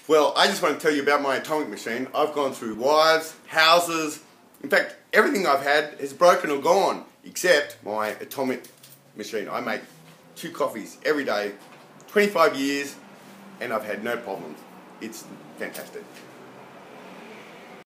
Well, I just want to tell you about my atomic machine. I've gone through wives, houses, in fact, everything I've had is broken or gone, except my atomic machine. I make 2 coffees every day, 25 years, and I've had no problems. It's fantastic.